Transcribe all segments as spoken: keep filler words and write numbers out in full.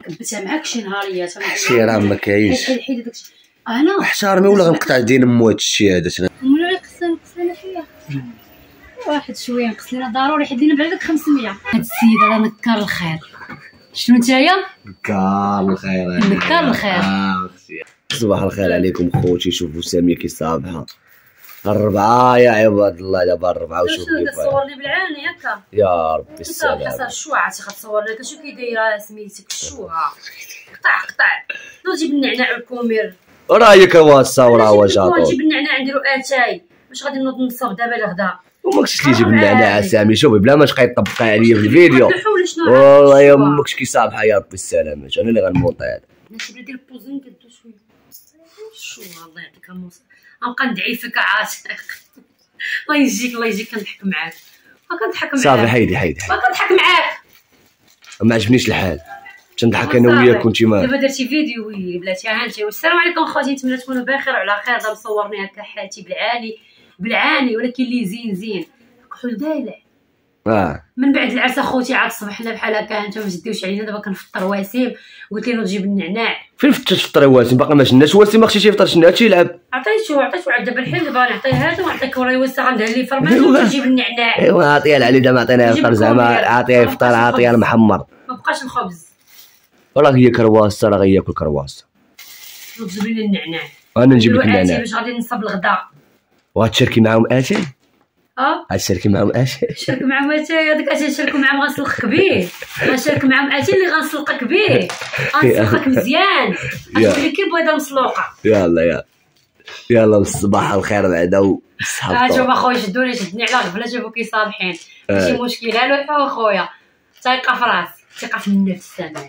كبتها معاك شي نهاريات شي راه ما كاينش حيد حيد داكشي انا احترمي ولا غنقطع دين مو هادشي هذا ولا يقصنا نقصنا فيها واحد شويه نقص لنا ضروري حيد لنا بعدا خمسمية. هاد السيد هذا نكر الخير شنو نتايا نكار الخير نكر الخير. اه صباح الخير عليكم خوتي. شوفوا ساميه كي صابحه الربعه يا عباد الله دابا الربعه وشوفوا كيف تصورني بالعاني هكا يا ربي السلام. حسن الشوعه تي غتصورنا شنو كي دايره سميتك الشوعه قطع قطع نجيب النعناع والكومير راه هي كواسه وراه واجاطو نجيب النعناع نديرو اتاي باش غادي نوض نصاوب دابا لغدا وماكش اللي يجيب النعناع سامي. شوفي بلا ما تبقاي طبقي عليا في الفيديو والله يا امك كي صابحه يا ربي السلامه. انا اللي غنموطي هذا ماشي بلا دير بوزين كدو شويه شو الله يعطيك الموس غنبقى ندعي فيك عاتق الله يجيك الله يجيك كنضحك معاك ما كنضحك معاك صافي حيدي حيدي ما كنضحك معاك ما عجبنيش الحال تنضحك انا وياك كنت ما دابا درتي فيديو وي بلاتي هانتي. والسلام عليكم خواتي نتمنى تكونوا بخير وعلى خير. دابا صورني هكا حالتي بالعاني بالعاني ولكن اللي زين زين كحول دايلع اه من بعد العرس اخوتي عاد صبحنا بحال هكا انت ما جديوش علينا. دابا كنفطر واسيم قلت له تجيب النعناع فين فتش تفطري واسم باقي ما شناش واسم ما خصيش يفطر شنو هادشي يلعب عطيتو عطيتو عاد دابا الحين دابا نعطيه هذا ونعطيك وراي وسا غندهلي فرمان وتجيب النعناع. ايوا عطيها العلي دا ما عطيناه يفطر زعما عطيها يفطر عطيها المحمر ما بقاش الخبز راه هي كرواسه راه غياكل كرواسه وتجيب لي النعناع انا نجيب لك النعناع باش غادي نصب الغدا وغتشاركي معاهم اتاي اه غتشاركي معاهم اتاي شارك معاهم اتاي هذاك اتاي نشاركو معاهم غنسلقك به غنشارك معاهم اتاي اللي غنسلقك به غنسلقك مزيان غتولي كي بيضه مسلوقه. يلا يلا يلا بالصباح الخير بعدا وصحاب ها انتوما خويا شدوني شدني على غفله جابو كي صابحين ماشي مشكل الو خويا ثقه في راسي ثقه في النفس تمام.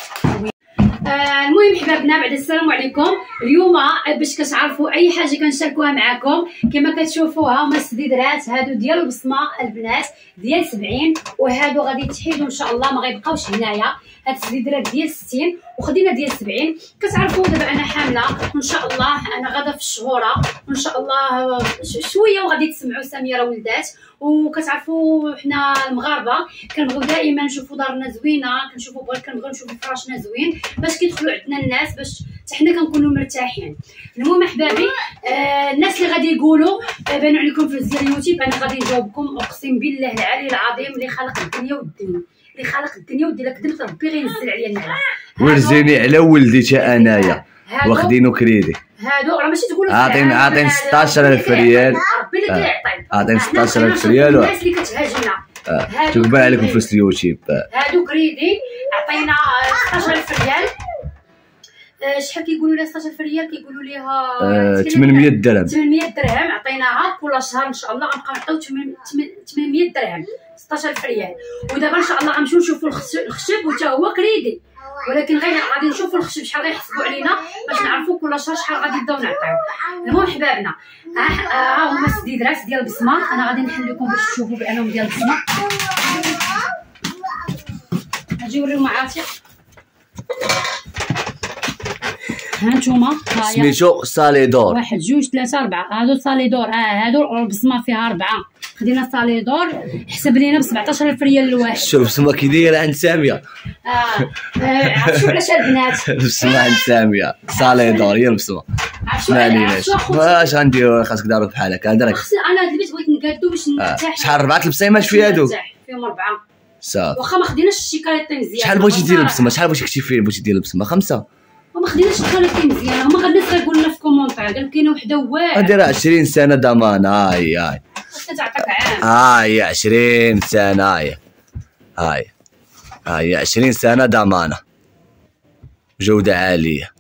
آه المهم حبابنا بعد السلام عليكم. اليوم باش كتعرفوا اي حاجه كنشاركوها معكم كما كتشوفوها هما السديدرات هادو ديال البصمه البنات ديال سبعين وهادو غادي يتحيدوا ان شاء الله ما غيبقاوش هنايا. هاد السديدرات ديال ستين وخدينا ديال سبعين. كتعرفوا دابا انا حامله وان شاء الله انا غادا في الشهوره وان شاء الله شويه وغادي تسمعوا ساميه راه ولدات. وكتعرفوا حنا المغاربه كنبغيو دائما نشوفوا دارنا زوينه كنشوفوا بغا كنبغيو نشوفوا فراشنا زوين باش كيدخلوا عندنا الناس باش حتى حنا كنكونوا مرتاحين. المهم احبابي آه الناس اللي غادي يقولوا آه بانوا عليكم في ديال اليوتيوب انا غادي نجاوبكم اقسم بالله العلي العظيم اللي خلق الدنيا والدين اللي خلق الدنيا والدين. الا كذبت ربي غينزل عليا النعمه. ورزيني على ولدي تا انايا واخدينو كريدي هادو راه ماشي تقولوا عاطين عاطين ستاش ألف ريال ربي اللي كيعطي عاطين ستاش ألف ريال الناس اللي كتهاجمنا تقبل عليكم فلوس اليوتيوب. هادو كريدي عطينا ستاش ألف ريال. شحال كيقولوا لها ستاش ألف ريال كيقولوا ليها ثمنمية درهم ثمنمية درهم عطيناها كل شهر ان شاء الله غنبقاو نعطيو ثمنمية درهم ستاش ألف ريال. ودابا ان شاء الله غنمشيو نشوفوا الخشب وتا هو كريدي ولكن غير غادي نشوفوا الخشب شحال غيحسبوا علينا باش نعرفوا كل شهر شحال غادي نبداو نعطيو. المهم حبابنا ها هما السديدرات ديال البصمه. انا غادي نحل لكم باش تشوفوا بانهم ديال البصمه. نجي نوريهم عاتق ها نتوما سميتو صاليدور واحد جوج ثلاثة أربعة هادو صاليدور. اه هادو البصمه فيها أربعة خدينا صاليدور حسب لينا ب سبعطاش ألف ريال الواحد. شوف البصمه كي دايره عند ساميه اه عرفتوا علاش البنات البصمه عند ساميه صاليدور هي البصمه ما عليناش واش غنديرو خاصك دارو بحال هكا درك. انا هاد البيت بغيت نكادو باش نرتاح. شحال ربعه البصيمات في هادو فيهم أربعة صافي واخا ما خديناش الشيكاليطي مزيان. شحال بغيتي دير البصمه شحال بغيتي كنتي فين بغيتي دير البصمه خمسة وما خديناش الشيكاليطي مزيان. هما غير الناس غيقولوا لنا في كومونطير قال كاينه وحده واعره ندير عشرين سنه ضمان. هاي هاي خاصها تعطيك عام. هاي عشرين سنه هاي هاي هاي عشرين سنه ضمانه جوده عاليه.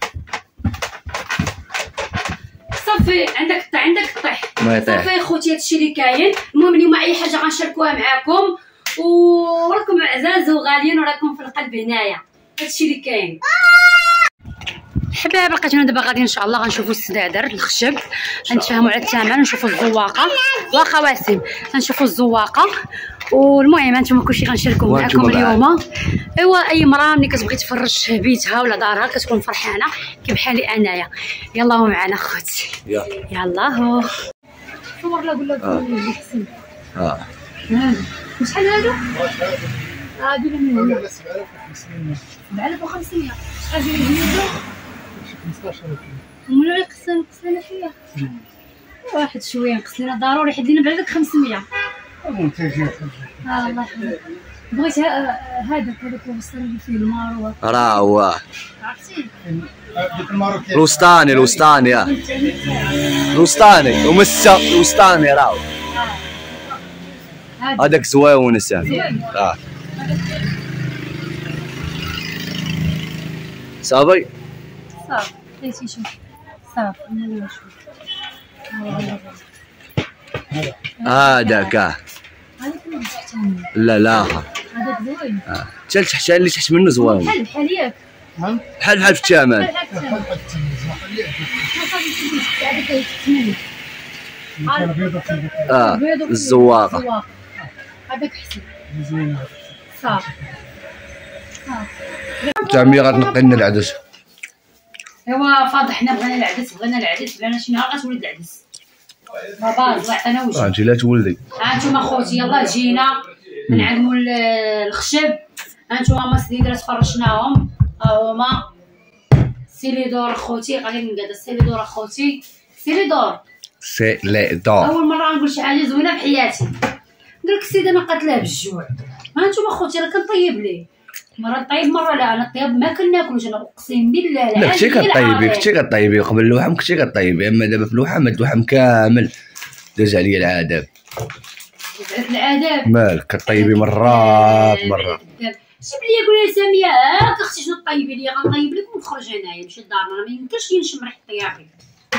صافي عندك عندك طيح ما يطيح صافي خوتي هادشي اللي كاين. المهم اليوم اي حاجه غنشاركوها معاكم وراكم عزاز وغاليين وراكم في القلب هنايا. هادشي اللي كاين حباب. لقيتونا دابا غادي ان شاء الله غنشوفوا السدادر الخشب غنتفاهموا على الثمن نشوفوا الزواقه واخا واسم غنشوفوا الزواقه. والمهم هانتوما كلشي غنشاركو معكم اليوم. ايوا اي مراه ملي كتبغي تفرش بيتها ولا دارها كتكون فرحانه كي بحالي انايا. يلا معنا خوتي يلا هو صور لا قول لك احسن. اه شحال هادو؟ هادو من هنا سبعة آلاف وخمسمية. شحال جاي يجيبو؟ خمسطاش ألف. ومن يقص نقص لنا شويه واحد شويه نقص لنا ضروري حيت لينا بعدا خمسمية. منتجات اه الله يحفظك. بغيت هذاك هذاك الوسطاني فيه الماروه راه هو عرفتي ديك الماروكيه الوسطاني الوسطاني اه الوسطاني ومسا الوسطاني راه هذاك زويون سامي. اه صافي صافي بغيتي شوف صافي انا نشوف هذاك اه هذاك اللي تحتاني لا لا هذاك زوين اه حتى تحت اللي تحت منه زوين بحال بحال ياك بحال بحال في الثمن. بحال هكا اه الزواقه هذاك حسن صافي تعمي غتنقي لنا العدس. ايوا فاضل حنا بغينا العدس بغينا العدس بغينا شي نهار غتولد العدس بابا الله يعطينا وجه. انت لا تولدي. ها انتم خوتي يلاه جينا نعلموا الخشب. ها انتم هما السديدرات فرشناهم ها هما. سيري دور خوتي غادي نقعد سيري دور خوتي سيري دور سي لي دور. اول مره نقول شي حاجه زوينه في حياتي. قالك السيده انا قاتلاه بالجوع. ها انتم خوتي راه كنطيب ليه مرة طيب مرة لا. انا الطياب ما كناكلوش انا اقسم بالله. لا كنتي كطيبي كنتي كطيبي قبل اللوحم كنتي كطيبي اما دابا في اللوحم اللوحم كامل داز عليا العذاب. داز عليك العذاب مالك كطيبي مرات مرات. جيب لي قول لي ساميه هاك اختي شنو طيبي لي غنطيب لك ونخرج هنايا نمشي لدارنا. راه ما يمكنش لي نشم ريحه الطيابي.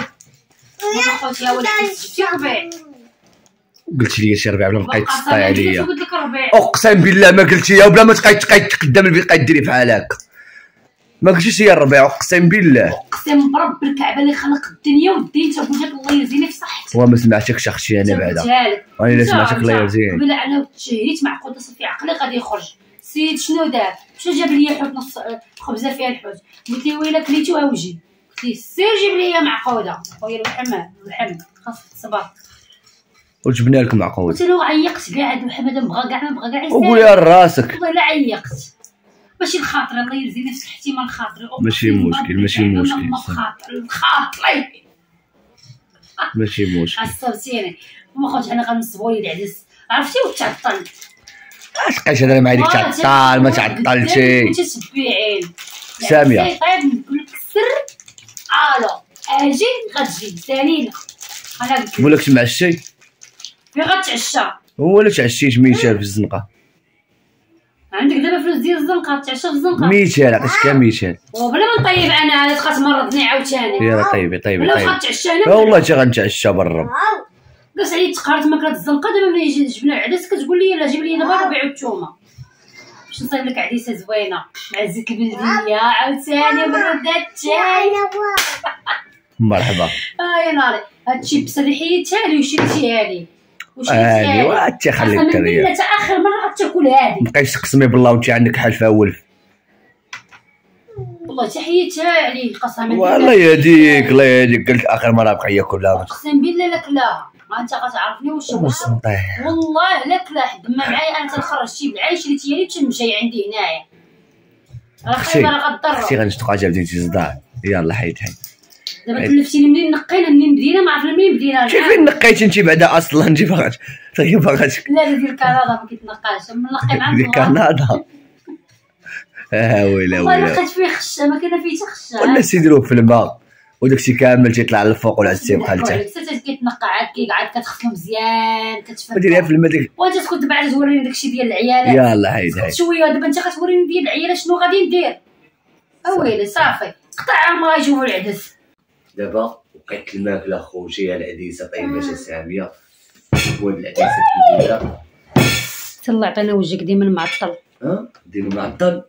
وانا خوتي ها ولد جبتي ربيع قلت لي شي ربيع بلا ما بقيت تسطاي عليا. قلت لك الربيع اقسم بالله ما قلتيها وبلا ما تبقاي تقدم البقاي ديري بحال هكا. ما قلتيش هي الربيع اقسم بالله. اقسم برب الكعبه اللي خلق الدنيا والدين تقول لك الله يرزيني في صحتك. وما سمعتكش اختي انا بعدا. انا الا سمعتك الله يرزيني. قبل انا تشهيت معقوده صافي عقلي غادي يخرج. السيد شنو دار؟ مشى جاب لي حوت نص خبزه فيها الحوت. قلت لي ويلا كليتو اوجي. قلت لي سير جيب لي معقوده خويا اللحم اللحم خاصك تصبر وجبنا لك معقود. قلت له عيقت كاع هاد محمد ما بغا كاع ما بغا كاع يسال. وقولي راسك والله لا عيقت ماشي الخاطر الله يرزيني في صحتي ما الخاطر. ماشي مشكل ماشي مشكل الخاطر الخاطري ماشي مشكل. عصبتيني وما خوتي حنا غنصبوا لي العدس عرفتي وتعطل. اش بقيتي هضري مع ديك تعطل ما تعطلتي. انت تبيعين ساميه طيب نقول لك السر الو اجي غتجي ثاني انا قلت مولكش مع الشي فين غتعشى. هو لا تعشيت ميتين في الزنقه. عندك دابا فلوس ديال الزنقه تعشى في الزنقه ميتين عطيتك كاع ميتين وبلا ما نطيب انا عاد غتمرضني عاوتاني. يلا طيبي طيبي ولا طيبي. غتعشى هنا والله حتى غنتعشى بالرب. قاس عليا تقارت ماكله الزنقه. دابا ملي يجي جبنا العدس كتقول لي يلاه جيب لي دابا الربيع والثومه باش نصايب لك عديسه زوينه مع الزيت البلديه عاوتاني بالردات الشاي. مرحبا. اه يا ناري هادشي بس اللي حيدتها لي وشريتيها لي هادي وانت خليك الكريه حتى اخر مره غتاكل هادي. مابقايش تقسمي بالله وانت عندك حلفه ولف. والله حتى حيدتها عليه قسما بالله. والله يهديك الله يهديك قلت اخر مره بقى ياكلها. اقسم بالله لا كلاها ما انت غتعرفني واش والله لا كلا حد ما معايا انا تنخرج شي بالعيش اللي تيالي تنمشي عندي هنايا راه خايبه راه غضر. اختي غنشتقى جابتي انت صداع يلا حيد حيد. دابا كلفتيني منين نقينا منين بدينا ما عرفنا منين بدينا. كيفين نقيتي انت بعدا اصلا انت باغا طيب باغا لا ديال كندا ما كيتنقاش نقي مع ديال كندا. ها ويلا والله ويلا لقيت فيه خشه ما كاينه فيه حتى خشه. ولا سيديروه في الماء وداكشي كامل تيطلع للفوق والعدس تيبقى لتحت. حتى كيتنقى عاد كيقعد كتغسلو مزيان كتفرك ديريها في الماء ديك. وانت تكون دابا عاد توريني داكشي ديال العيالات. يلا حيد حيد شويه دابا انت غتوريني ديال العيالات شنو غادي ندير. اويلي صافي قطع ما غيجيبو العدس. دابا بقيت الماكله خوتي العديسه طيبه شي ساميه وهاد العديسه كبيره. الله يعطينا وجهك ديما معطل. ها ديما معطل.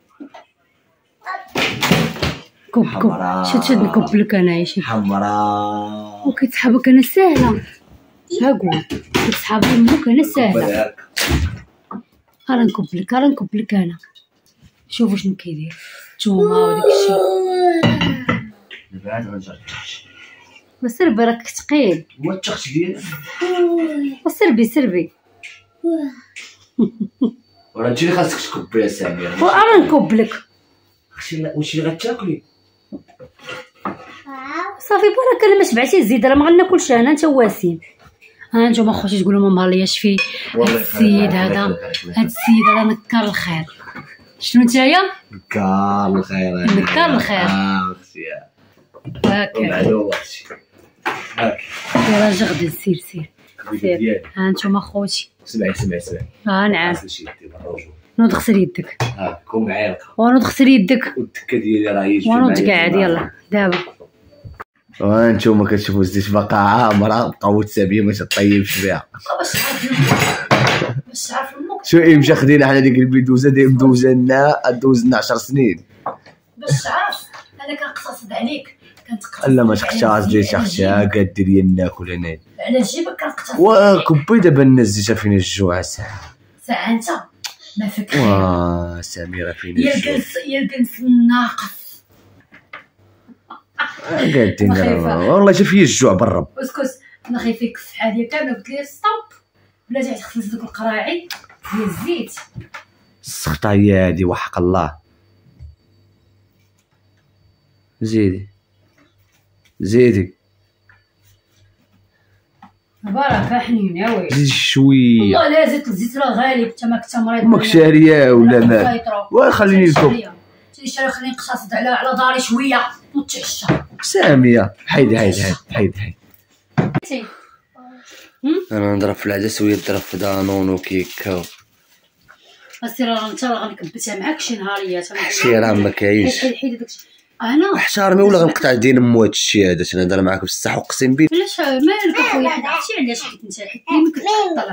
كوب كوب شد شد نكب لك انايا شي حمراء وكتسحبك انا ساهله. ها قول كتسحب امك انا ساهله. ها نكب لك ها نكب لك انا. شوفوا شنو كيدير الثومه وداك الشيء. دابا عاد غنجرب وسربي راك ثقيل. هو التخت ديالك وسربي سربي وراه انت اللي خاصك تكبي يا ساميه. وانا نكب لك واش اللي غتاكلي؟ صافي برك انا ما شبعتيش الزيد راه ما غناكلش انا انت واسيم. ها نتوما خوتي تقولوا ماما ليا شفي هاد السيد هذا هاد السيد هذا نكر الخير. شنو نتايا؟ نكر الخير نكر الخير اه اختي هاكا معلومه اختي هاك يلاه جغد سير سير سير. ها نتوما خوتي سمعي سمعي سمعي ها نعم غسل شي يدي بالرجل نوض غسل يدك هاك كون معالقه ونوض غسل يدك والدكه ديالي راه هي ونوض قاعد يلا دابا. وانتوما كتشوفوا زيت باقا عامره بقاو تسابيه ما تطيبش بها. باش تعرف باش تعرف امك شو ايه مشى خدينا حنا ديك البيدوزه ديال مدوزه لنا دوز لنا عشر سنين باش تعرف انا كنقتصد عليك كنتقتصد لا ما تقتصد ديال اختي قاد ديري ناكل انا على جيبك كنقتصد وكبي دابا نزيتها فين الجوع ساعه ساعه انت ما فيك واه سميره فين يا الجوع الجنس يا الجنس الناقص قادين والله جا فيا الجوع بالرب. اسكت انا خايفه يكف الصحه كامله قلت لي ستوب بلاتي تغسل دوك القراعي ديال الزيت السخطه هي هادي وحق الله. زيدي زيدي بركه حنينه وي زيد شويه والله لا زيت الزيت راه غالي انت ما كنت مريض ماك شاريه ولا مال وخليني لكم شري خليني نقتصد على على داري شويه ونتعشى. ساميه حيد حيد حيد حيد حيد انا نضرب في العدس وهي تضرب في دانون وكيكا. السير راه انت راه غنكبتها معاك شي نهاريات. شي راه ما كاينش حيد حيد داكشي انا احترمي ولا غنقطع دين مو هادشي هذا. انا نهضر معاك بصح اقسم بالله. علاش مالك اخويا حيت عرفتي علاش حيت انت حيت ديما كتعطل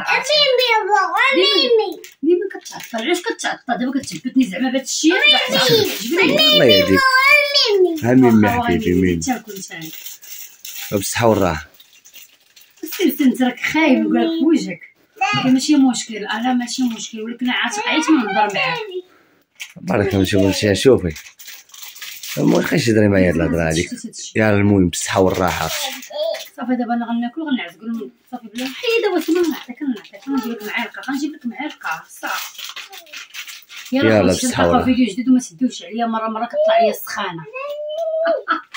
ديما كتعطل. علاش كتعطل دابا كتثبتني زعما بهاد الشيء الله يهديك. ها ميمي حبيبي ميمي تاكل نتايا بالصحه والراحه. سير سير انت راك خايب نقول لك في وجهك ماشي مشكل انا ماشي مشكل ولكن عاتق عييت من نهضر معاك. بارك نشوف شوفي المهم خايش تهضري معايا هاد الهضره هاديك. يا المهم بالصحه والراحه. صافي دابا انا غناكل غنعزقل صافي بلا حيد دابا ثم نعطيك نعطيك غندير لك معلقه غنجيب لك معلقه صافي. يلا باش نلقاو فيديو جديد وما تديوش عليا مره مره كطلع ليا السخانه.